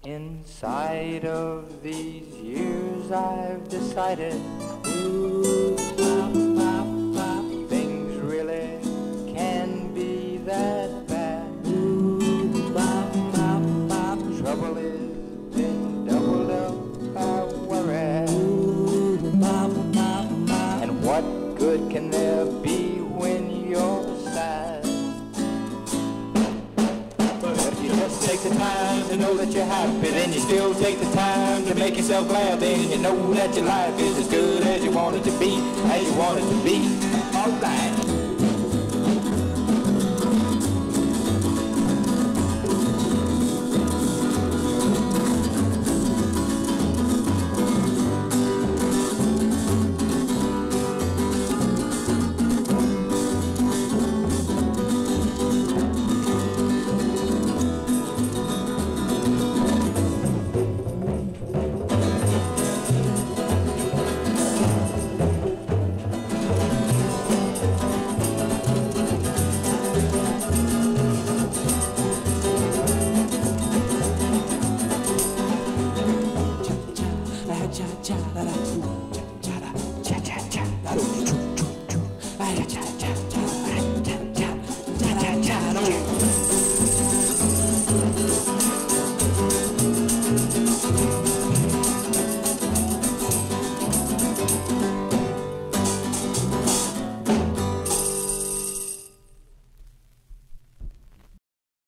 Inside of these years I've decided things really can be that bad. Trouble is been doubled up by worry. And what good can there be when you're sad? If you just take the time to know that you're happy, then you still take the time to make yourself glad, then you know that your life is as good as you want it to be, as you want it to be. All right.